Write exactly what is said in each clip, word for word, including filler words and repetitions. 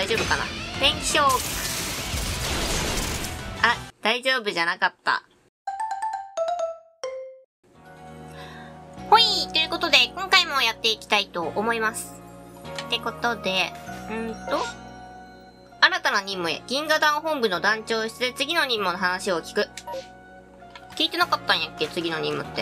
大丈夫かな。天気症。あ、大丈夫じゃなかった。ほい、ということで、今回もやっていきたいと思います。ってことで、んーと、新たな任務へ、銀河団本部の団長室で次の任務の話を聞く。聞いてなかったんやっけ、次の任務って。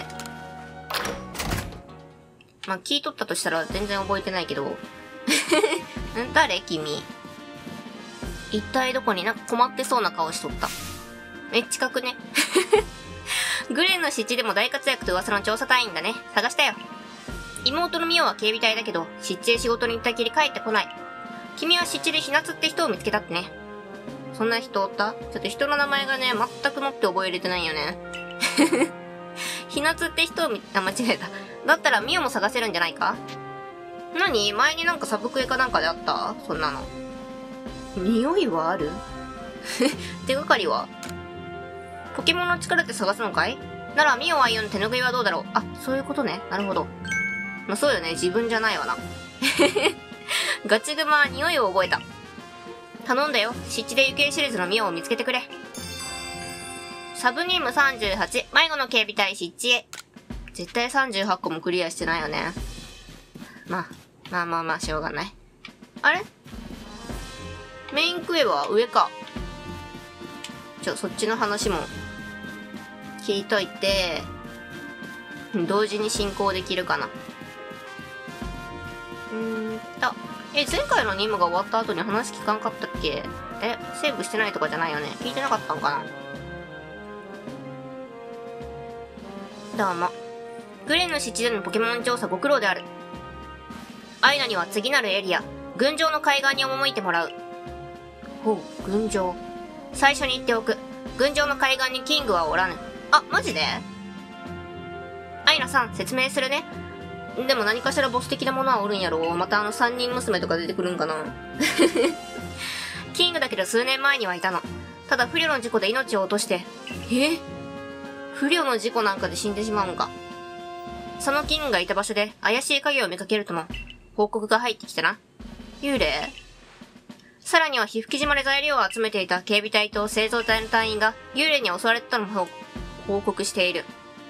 まあ、聞いとったとしたら全然覚えてないけど。ん誰君。一体どこになんか困ってそうな顔しとった。めっちゃ近くね。グレンの湿地でも大活躍と噂の調査隊員だね。探したよ。妹のミオは警備隊だけど、湿地へ仕事に行ったきり帰ってこない。君は湿地でひなつって人を見つけたってね。そんな人おった？ちょっと人の名前がね、全くもって覚えれてないよね。ひなつって人を見、あ、間違えた。だったらミオも探せるんじゃないか？何？前になんかサブクエかなんかであった？そんなの。匂いはある？手がかりは？ポケモンの力で探すのかい？ならミオ愛用の手拭いはどうだろう？あ、そういうことね。なるほど。まあ、そうよね。自分じゃないわな。ガチグマは匂いを覚えた。頼んだよ。湿地で行方知れずのミオを見つけてくれ。サブニームさんじゅうはち、迷子の警備隊湿地へ。絶対さんじゅうはちこもクリアしてないよね。まあ、まあまあまあ、しょうがない。あれ？メインクエは上か。ちょ、そっちの話も聞いといて、同時に進行できるかな。うーんと、え、前回の任務が終わった後に話聞かんかったっけ？え、セーブしてないとかじゃないよね。聞いてなかったんかな。どうも。グレンの湿地でのポケモン調査ご苦労である。アイナには次なるエリア、群青の海岸に赴いてもらう。ほう、群青。最初に言っておく。群青の海岸にキングはおらぬ。あ、マジで？アイナさん、説明するね。でも何かしらボス的なものはおるんやろ。またあの三人娘とか出てくるんかな。キングだけど数年前にはいたの。ただ不慮の事故で命を落として。え？不慮の事故なんかで死んでしまうんか。そのキングがいた場所で怪しい影を見かけるとも報告が入ってきたな。幽霊？さらには皮膚島で材料を集めていた警備隊と製造隊の隊員が幽霊に襲われたのも報告している。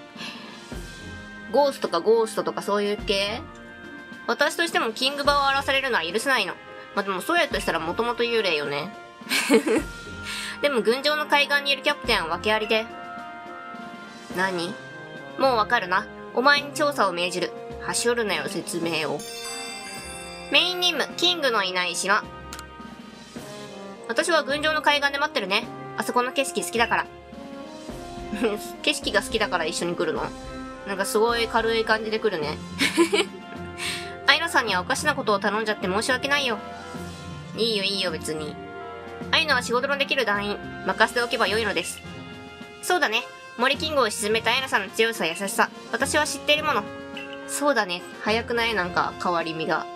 ゴーストかゴーストとかそういう系？私としてもキング場を荒らされるのは許せないの。まあ、でもそうやとしたらもともと幽霊よね。でも群青の海岸にいるキャプテンは訳ありで。何？もうわかるな。お前に調査を命じる。はしょるなよ、説明を。メイン任務、キングのいない島。私は群青の海岸で待ってるね。あそこの景色好きだから。景色が好きだから一緒に来るの？なんかすごい軽い感じで来るね。アイナさんにはおかしなことを頼んじゃって申し訳ないよ。いいよいいよ別に。アイナは仕事のできる団員。任せておけばよいのです。そうだね。森キングを沈めたアイナさんの強さ優しさ。私は知っているもの。そうだね。早くない？なんか変わり身が。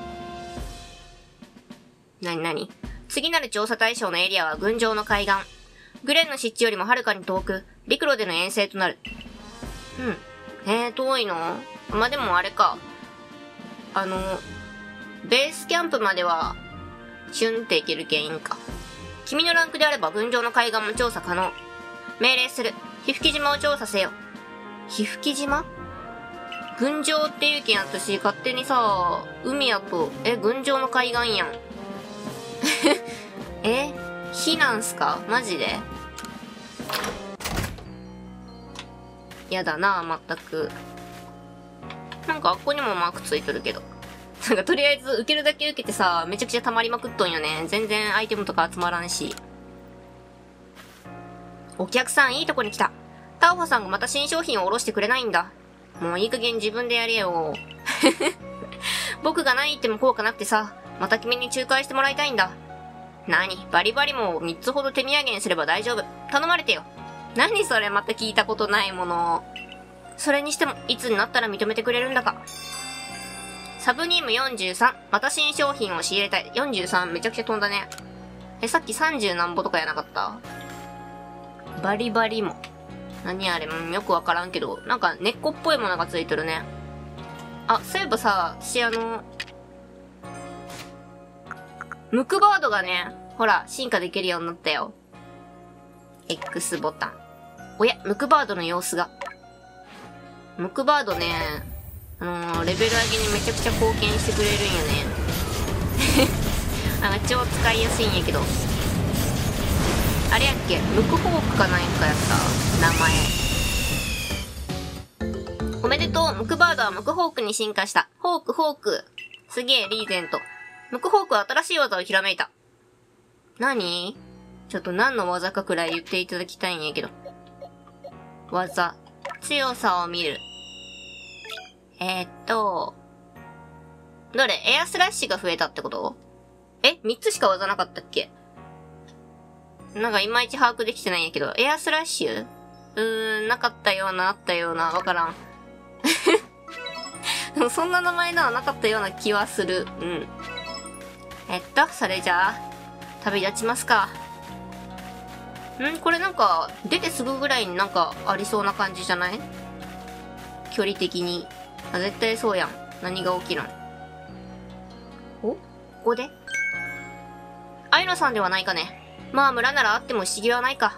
なになに？次なる調査対象のエリアは群青の海岸。グレンの湿地よりもはるかに遠く、陸路での遠征となる。うん。えー、遠いの？まあ、でもあれか。あの、ベースキャンプまでは、シュンっていけるけんいんか。君のランクであれば群青の海岸も調査可能。命令する。皮膚島を調査せよ。皮膚島？群青っていうけん私勝手にさ、海やと、え、群青の海岸やん。え？火なんすか？マジで？やだなぁ、全く。なんかあっこにもマークついとるけど。なんかとりあえず受けるだけ受けてさ、めちゃくちゃ溜まりまくっとんよね。全然アイテムとか集まらんし。お客さんいいとこに来た。タオファさんがまた新商品をおろしてくれないんだ。もういい加減自分でやれよ。僕が何言っても効果なくてさ、また君に仲介してもらいたいんだ。何？バリバリもみっつほど手土産にすれば大丈夫。頼まれてよ。何それまた聞いたことないもの。それにしても、いつになったら認めてくれるんだか。サブニームよんじゅうさん、また新商品を仕入れたい。よんじゅうさん、めちゃくちゃ飛んだね。え、さっきさんじゅうなんぼとかやなかった？バリバリも。何あれ、うん、よくわからんけど、なんか根っこっぽいものがついてるね。あ、そういえばさ、私あの、 ムクバードがね、ほら、進化できるようになったよ。X ボタン。おや、ムクバードの様子が。ムクバードね、あのー、レベル上げにめちゃくちゃ貢献してくれるんよね。なんか超使いやすいんやけど。あれやっけ、ムクホークかなんかやった名前。おめでとう、ムクバードはムクホークに進化した。ホーク、ホーク。すげえ、リーゼント。ムクホークは新しい技をひらめいた。何？ちょっと何の技かくらい言っていただきたいんやけど。技。強さを見る。えー、っと、どれ？エアスラッシュが増えたってこと？え？ みっ つしか技なかったっけ？なんかいまいち把握できてないんやけど、エアスラッシュ？うーん、なかったような、あったような、わからん。でもそんな名前のはなかったような気はする。うん。えっと、それじゃあ、旅立ちますか。ん？これなんか、出てすぐぐらいになんかありそうな感じじゃない？距離的に。あ、絶対そうやん。何が起きるん？お？ここで？アイノさんではないかね。まあ村ならあっても不思議はないか。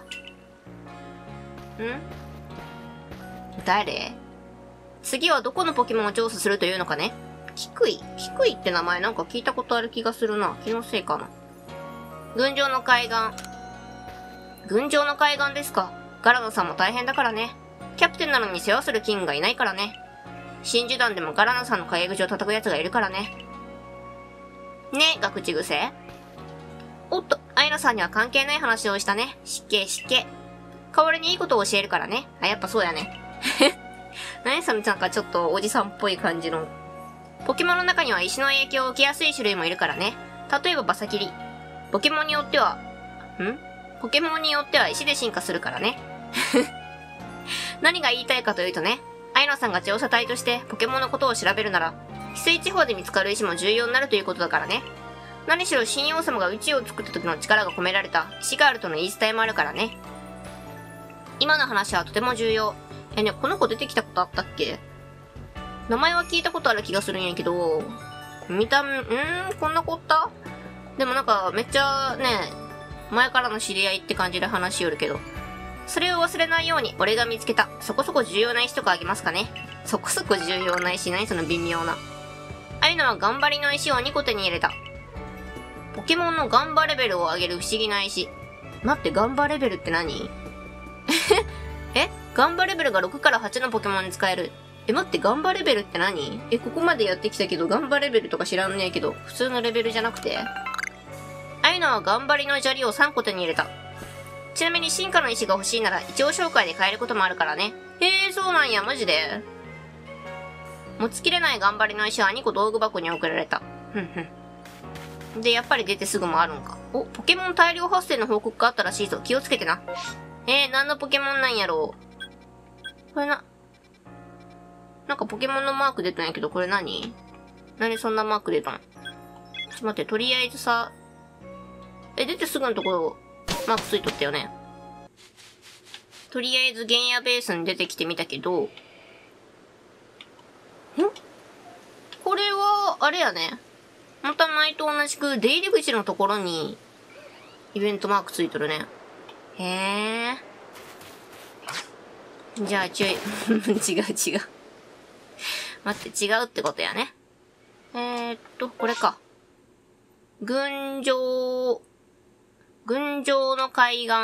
ん？誰？次はどこのポケモンを調査するというのかね？キクイ？キクイって名前なんか聞いたことある気がするな。気のせいかな。群青の海岸。群青の海岸ですか。ガラナさんも大変だからね。キャプテンなのに世話するキングがいないからね。真珠団でもガラナさんの陰口を叩く奴がいるからね。ね、ガクチ癖。おっと、アイナさんには関係ない話をしたね。失敬失敬。代わりにいいことを教えるからね。あ、やっぱそうやね。何そのなんかちょっとおじさんっぽい感じの。ポケモンの中には石の影響を受けやすい種類もいるからね。例えばバサキリ。ポケモンによっては、ん？ポケモンによっては石で進化するからね。何が言いたいかというとね、アイナさんが調査隊としてポケモンのことを調べるなら、翡翠地方で見つかる石も重要になるということだからね。何しろ神王様が宇宙を作った時の力が込められた石があるとの言い伝えもあるからね。今の話はとても重要。えね、この子出てきたことあったっけ？名前は聞いたことある気がするんやけど、見た目、んーこんな子おった？でもなんかめっちゃね、前からの知り合いって感じで話しよるけど。それを忘れないように俺が見つけたそこそこ重要な石とかあげますかね。そこそこ重要な石？何その微妙な。ああいうのは頑張りの石をにこ手に入れた。ポケモンのガンバレベルを上げる不思議な石。待って、ガンバレベルって何？え？ガンバレベルがろくからはちのポケモンに使える。え、待って、ガンバレベルって何？え、ここまでやってきたけど、ガンバレベルとか知らんねえけど、普通のレベルじゃなくて？ああいうのは頑張りの砂利をさんこ手に入れた。ちなみに進化の石が欲しいなら一応紹介で買えることもあるからね。へえ、そうなんや、マジで？持ちきれない頑張りの石はにこ道具箱に送られた。ふんふん。で、やっぱり出てすぐもあるんか。お、ポケモン大量発生の報告があったらしいぞ。気をつけてな。えー、何のポケモンなんやろう。これな、なんかポケモンのマーク出たんやけど、これ何？何そんなマーク出たん？ちょっと待って、とりあえずさ、え、出てすぐのところ、マークついとったよね。とりあえず原野ベースに出てきてみたけど、ん？これは、あれやね。また前と同じく出入り口のところに、イベントマークついとるね。へー。じゃあ、ちょい、違う違う。待って、違うってことやね。えーっと、これか。群青、群青の海岸。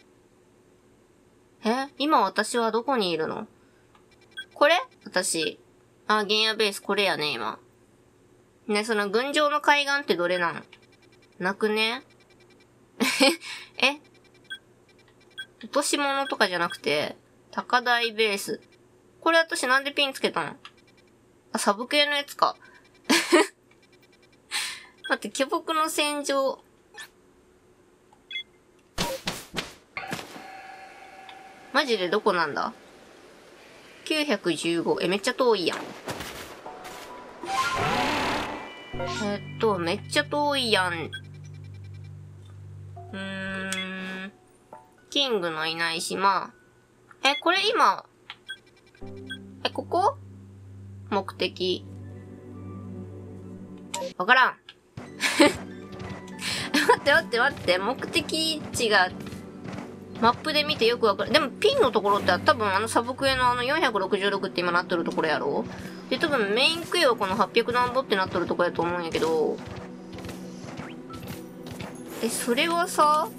え？今私はどこにいるの？これ？私。あ、原野ベースこれやね、今。ね、その群青の海岸ってどれなの？なくね？え？落とし物とかじゃなくて、高台ベース。これ私なんでピンつけたの？あ、サブ系のやつか。待って、巨木の戦場。マジでどこなんだ？ きゅうひゃくじゅうご。え、めっちゃ遠いやん。えっと、めっちゃ遠いやん。うーん。キングのいない島。え、これ今、え、ここ？目的。わからん。 って待って待って、目的地が、マップで見てよくわかる。でもピンのところって多分あのサブクエのあのよんひゃくろくじゅうろくって今なっとるところやろ。で、多分メインクエはこのはっぴゃくなんぼってなっとるところやと思うんやけど。え、それはさ、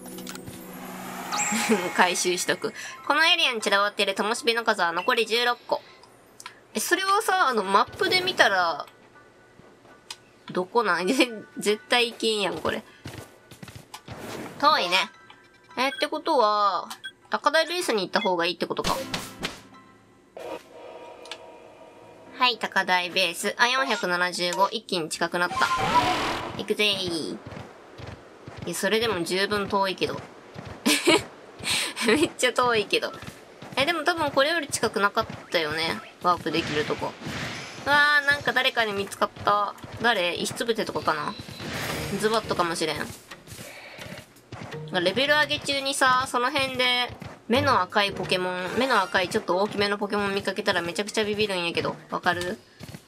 回収しとく。このエリアに散らばっている灯火の数は残りじゅうろっこ。え、それはさ、あのマップで見たら、どこなん絶対行けんやん、これ。遠いね。え、ってことは、高台ベースに行った方がいいってことか。はい、高台ベース。あ、よんひゃくななじゅうご。一気に近くなった。行くぜー。いや、それでも十分遠いけど。めっちゃ遠いけど。え、でも多分これより近くなかったよね。ワープできるとこ。うわー、なんか誰かに見つかった。誰？石つぶてとかかな？ズバッとかもしれん。レベル上げ中にさ、その辺で、目の赤いポケモン、目の赤いちょっと大きめのポケモン見かけたらめちゃくちゃビビるんやけど、わかる？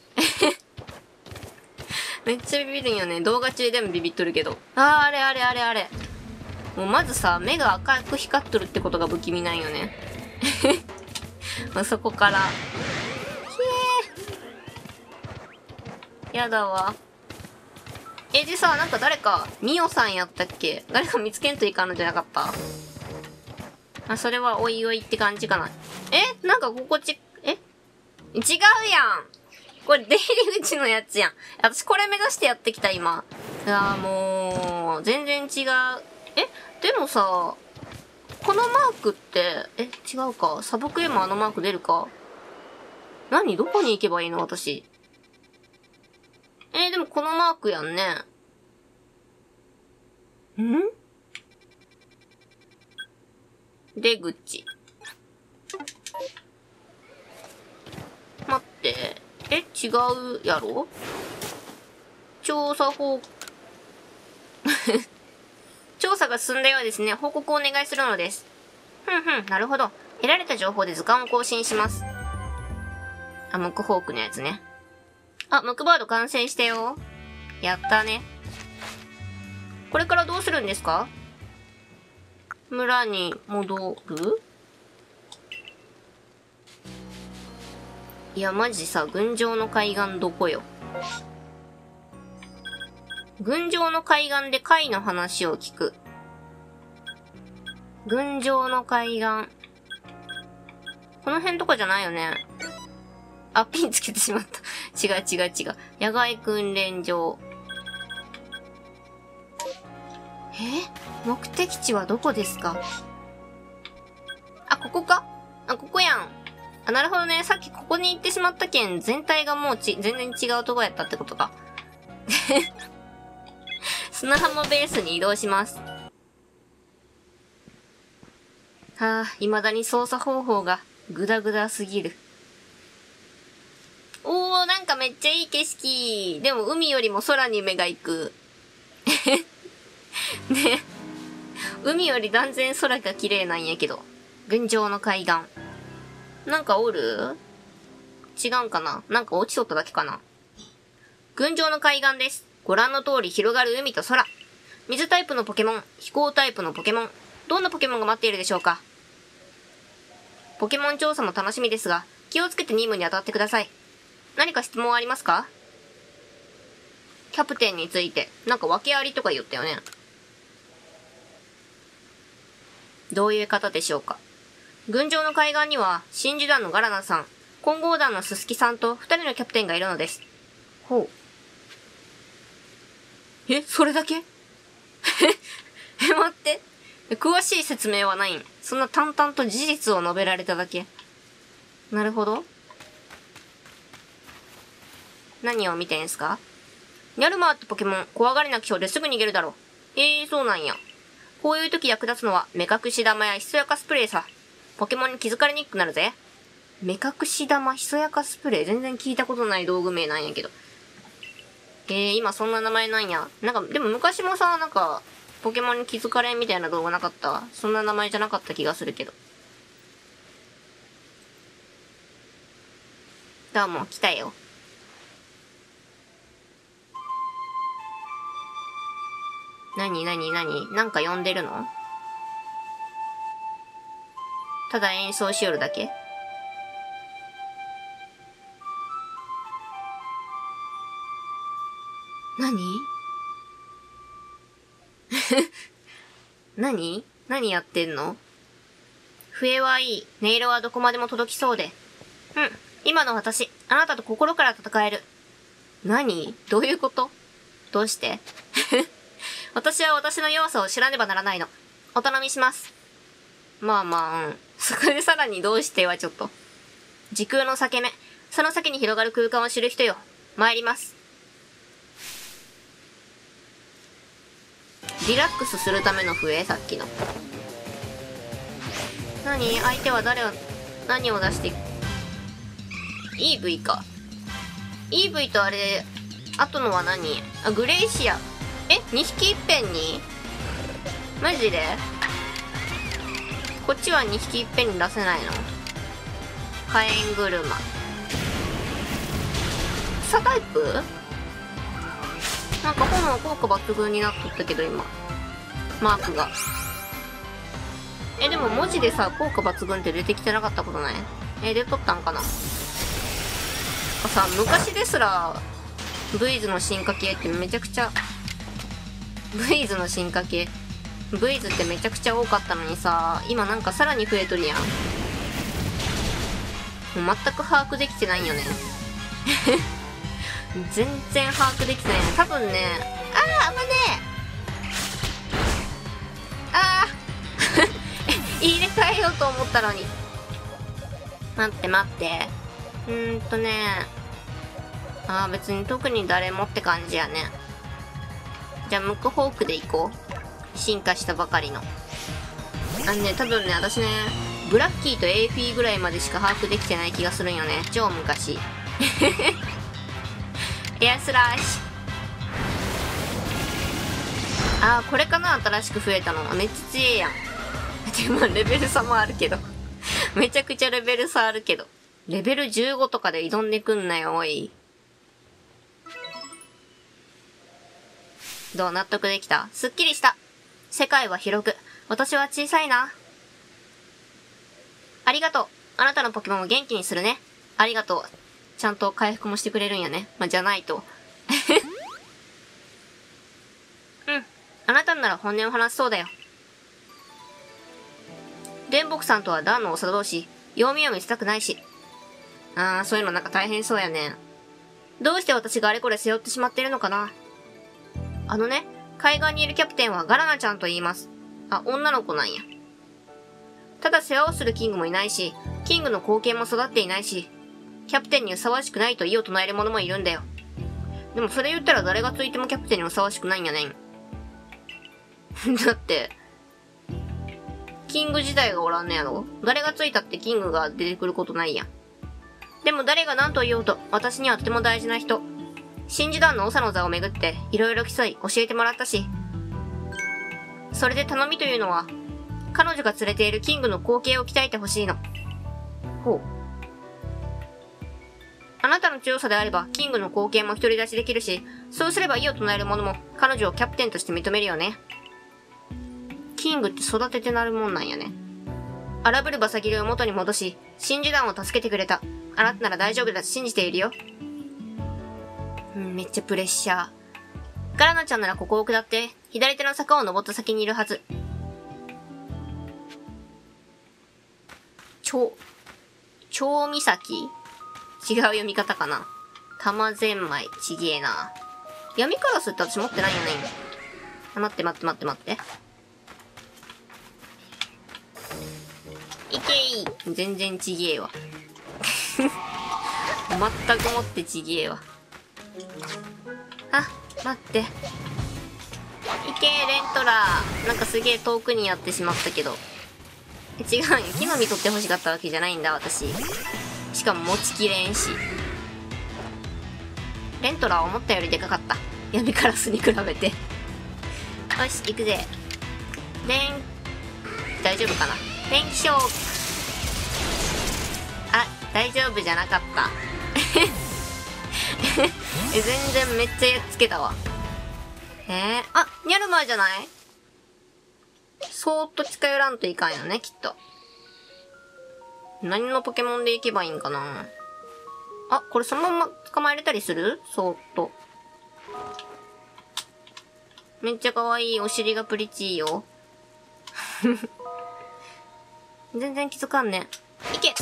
めっちゃビビるんよね。動画中でもビビっとるけど。あー、あれあれあれあれ。もうまずさ、目が赤く光っとるってことが不気味なんよね。まあ、そこから。ひえー。やだわ。え、でさ、なんか誰か、ミオさんやったっけ？誰か見つけんといかんのじゃなかった？あ、それはおいおいって感じかな。え？なんかここち、え？違うやん！これ出入り口のやつやん。私これ目指してやってきた、今。いやもう、全然違う。え？でもさ、このマークって、え、違うか。サブクエもあのマーク出るか。何？どこに行けばいいの？私。えー、でもこのマークやんね。ん？出口。待って。え、違うやろ？調査報、調査が進んだようですね。報告をお願いするのです。ふんふん、なるほど。得られた情報で図鑑を更新します。あ、ムクホークのやつね。あ、ムクバード完成したよ。やったね。これからどうするんですか？村に戻る？いや、マジさ、群青の海岸どこよ。群青の海岸で貝の話を聞く。群青の海岸。この辺とかじゃないよね。あ、ピンつけてしまった。違う違う違う。野外訓練場。え？目的地はどこですか？あ、ここか？あ、ここやん。あ、なるほどね。さっきここに行ってしまったけん、全体がもうち、全然違うとこやったってことか。砂浜ベースに移動します。はぁ、未だに操作方法がグダグダすぎる。おー、なんかめっちゃいい景色。でも海よりも空に目が行く。ね。海より断然空が綺麗なんやけど。群青の海岸。なんかおる？違うんかな？なんか落ちとっただけかな？群青の海岸です。ご覧の通り広がる海と空。水タイプのポケモン、飛行タイプのポケモン。どんなポケモンが待っているでしょうか？ポケモン調査も楽しみですが、気をつけて任務に当たってください。何か質問ありますか？キャプテンについて、なんか訳ありとか言ったよね。どういう方でしょうか？群青の海岸には、真珠団のガラナさん、混合団のススキさんと二人のキャプテンがいるのです。ほう。え、それだけ？え、待って。詳しい説明はないん。そんな淡々と事実を述べられただけ。なるほど。何を見てんすか？ニャルマーってポケモン、怖がりな気象ですぐ逃げるだろ。えー、そうなんや。こういう時役立つのは、目隠し玉やひそやかスプレーさ。ポケモンに気づかれにくくなるぜ。目隠し玉、ひそやかスプレー、全然聞いたことない道具名なんやけど。えー、今そんな名前なんや。なんか、でも昔もさ、なんか、ポケモンに気づかれんみたいな動画なかった？そんな名前じゃなかった気がするけど。どうも、来たよ。 なになになになんか呼んでるの？ただ演奏しよるだけ？何？何？何やってんの？笛はいい。音色はどこまでも届きそうで。うん。今の私、あなたと心から戦える。何？どういうこと？どうして？私は私の弱さを知らねばならないの。お頼みします。まあまあ、うん。そこでさらにどうしてはちょっと。時空の裂け目。その先に広がる空間を知る人よ。参ります。リラックスするための笛？さっきの。何？相手は誰を、何を出していく？ イーブイ か。イーブイ とあれ、あとのは何？あ、グレイシア。え？ に 匹いっぺんに？マジで？こっちはにひきいっぺんに出せないの？火炎車。草タイプ？なんか炎効果抜群になっとったけど今。マークが。え、でも文字でさ、効果抜群って出てきてなかったことない？え、出とったんかな？さ、昔ですら、ブイズの進化系ってめちゃくちゃ、ブイズの進化系、ブイズってめちゃくちゃ多かったのにさ、今なんかさらに増えとるやん。もう全く把握できてないよね。全然把握できてないね。多分ね、あー、あんまねあー入れ替えようと思ったのに。待って待って。うーんとね。あー、別に特に誰もって感じやね。じゃあ、ムクホークでいこう。進化したばかりの。あのね、多分ね、私ね、ブラッキーと エーピー ぐらいまでしか把握できてない気がするんよね。超昔。エアスラッシュ。あー、これかな？新しく増えたの。めっちゃ強えやん。でもレベル差もあるけど。めちゃくちゃレベル差あるけど。レベルじゅうごとかで挑んでくんなよ、おい。どう？納得できた？すっきりした。世界は広く、私は小さいな。ありがとう。あなたのポケモンを元気にするね。ありがとう。ちゃんと回復もしてくれるんやね。まあ、じゃないと。うん。あなたなら本音を話しそうだよ。電木さんとはダンの長同士、弱みを見せたくないし。あー、そういうのなんか大変そうやね。どうして私があれこれ背負ってしまっているのかな。あのね、海岸にいるキャプテンはガラナちゃんと言います。あ、女の子なんや。ただ世話をするキングもいないし、キングの後継も育っていないし、キャプテンにふさわしくないと異を唱える者もいるんだよ。でもそれ言ったら誰がついてもキャプテンにふさわしくないんやねん。だって、キング自体がおらんねやろ？誰がついたってキングが出てくることないやん。でも誰が何と言おうと、私にはとても大事な人。神事団の長の座をめぐって、いろいろ競い教えてもらったし。それで頼みというのは、彼女が連れているキングの後継を鍛えてほしいの。ほう。あなたの強さであれば、キングの後継も独り立ちできるし、そうすれば異を唱える者も、彼女をキャプテンとして認めるよね。キングって育ててなるもんなんやね。荒ぶるバサギルを元に戻し、神事団を助けてくれた。あなたなら大丈夫だと信じているよ。うん、めっちゃプレッシャー。ガラナちゃんならここを下って、左手の坂を登った先にいるはず。ちょ、超岬？違う読み方かな。玉ゼンマイ、ちげえな。闇カラスって私持ってないよね。あ、待って待って待って待って。いけー。全然ちげえわ。全くもってちげえわ。あ、待って。いけー、レントラー。なんかすげえ遠くにやってしまったけど。違うよ。木の実取って欲しかったわけじゃないんだ、私。しかも持ちきれんし。レントラー思ったよりでかかった。闇カラスに比べて。よし、行くぜ。レン、大丈夫かな？電気ショーク。あ、大丈夫じゃなかった。え、全然めっちゃやっつけたわ。 へえ、あ、ニャルマーじゃない？そーっと近寄らんといかんよね、きっと。何のポケモンで行けばいいんかな。あ、これそのまま捕まえれたりする？そーっと。めっちゃ可愛い。お尻がプリチーよ。全然気づかんね。いけ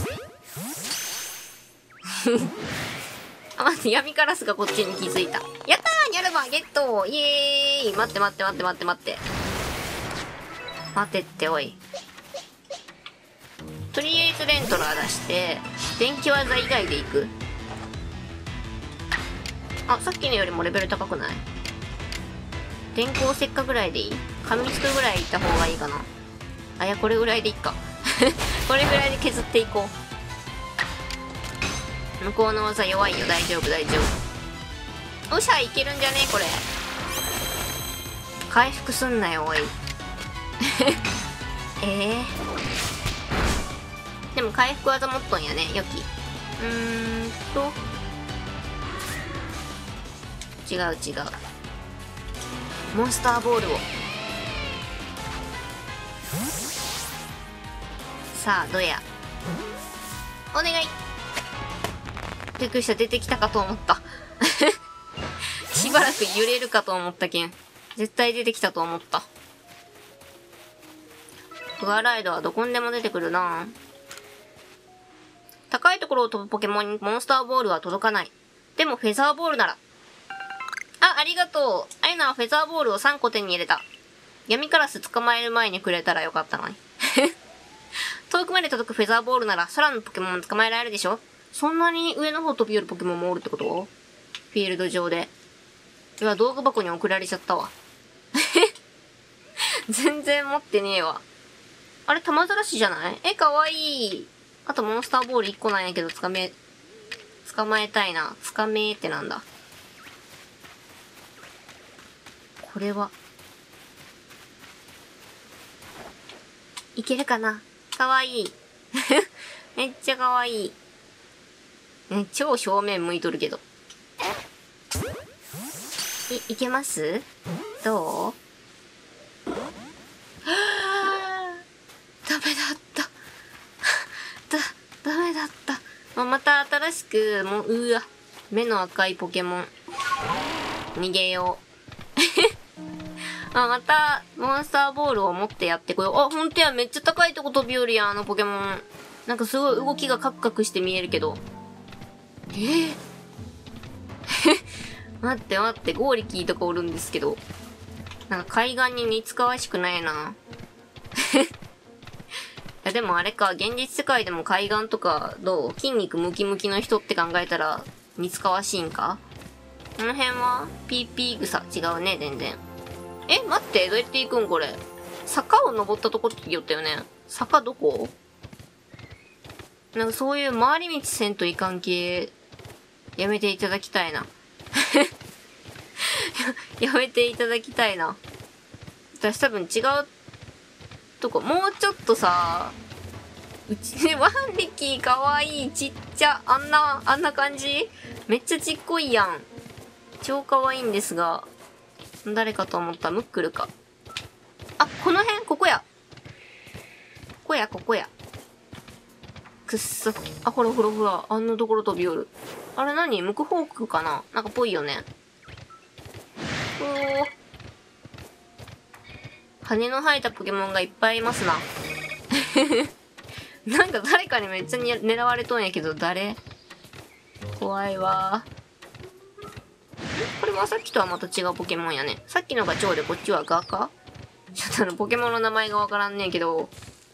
あ、待って、闇カラスがこっちに気づいた。やったー、ニャルマーゲットイエーイ。待って待って待って待って待って。待てっておい。とりあえずレントラー出して、電気技以外で行く。あ、さっきのよりもレベル高くない？電光石火ぐらいでいい？紙つくぐらい行った方がいいかな。あ、いや、これぐらいでいっか。これぐらいで削っていこう。向こうの技弱いよ。大丈夫大丈夫。おっしゃ、いけるんじゃねこれ。回復すんなよおい。ええー、でも回復技持っとんやね。よき。うーんと違う違う。モンスターボールを。さあどや。お願い。びっくりした。出てきたかと思った。しばらく揺れるかと思ったけん。絶対出てきたと思った。フアライドはどこにでも出てくるな。高いところを飛ぶポケモンにモンスターボールは届かない。でもフェザーボールなら。あ、ありがとう。アイナはフェザーボールをさんこ手に入れた。闇カラス捕まえる前にくれたらよかったのに。遠くまで届くフェザーボールなら空のポケモン捕まえられるでしょ？そんなに上の方飛び寄るポケモンもおるってこと？フィールド上で。いや、道具箱に送られちゃったわ。全然持ってねえわ。あれ、玉ざらしじゃない？え、かわいい。あとモンスターボールいっこなんやけど、つかめ、捕まえたいな。つかめーってなんだ。これは。いけるかな？かわいい。めっちゃかわいい。ね、超正面向いとるけど。い、いけます？どう？ダメだった。だ、ダメだった。まあ、また新しく、もう、うわ、目の赤いポケモン。逃げよう。あ、また、モンスターボールを持ってやってこよう。あ、ほんとや、めっちゃ高いとこ飛び降りやん、あのポケモン。なんかすごい動きがカクカクして見えるけど。えー、待って待って、ゴーリキーとかおるんですけど。なんか海岸に似つかわしくないな。いやでもあれか、現実世界でも海岸とかどう？筋肉ムキムキの人って考えたら似つかわしいんか？この辺はピーピー草。違うね、全然。え、待って、どうやって行くんこれ。坂を登ったとこって言ったよね。坂どこ？なんかそういう回り道せんといかん系、やめていただきたいな。やめていただきたいな。私多分違うとこ、もうちょっとさ、うちね、ワンリキーかわいい、ちっちゃ、あんな、あんな感じ？めっちゃちっこいやん。超かわいいんですが、誰かと思ったムックルか。あ、この辺ここや。ここや、ここや。くっそ。あ、ほらほらほら、あんなところ飛び寄る。あれ何？ムクホークかな？なんかぽいよね。おー。羽の生えたポケモンがいっぱいいますな。なんか誰かにめっちゃに狙われとんやけど、誰？怖いわー。これはさっきとはまた違うポケモンやね。さっきのが蝶でこっちはガか？ちょっとあのポケモンの名前がわからんねんけど。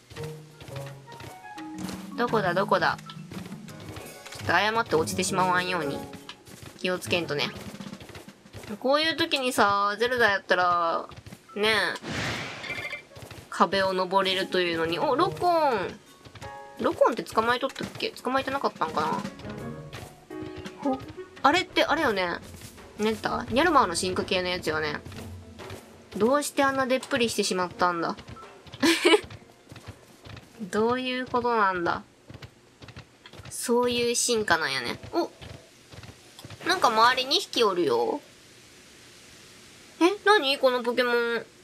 どこだどこだ。ちょっと誤って落ちてしまわんように気をつけんとね。こういう時にさ、ゼルダやったら、ねえ、壁を登れるというのに、お、ロコンロコンって捕まえとったっけ？捕まえてなかったんかな？ほ、あれって、あれよね。なんだ？ニャルマーの進化系のやつよね。どうしてあんなでっぷりしてしまったんだ？どういうことなんだ？そういう進化なんやね。お！なんか周りにひきおるよ。 え、何このポケモン。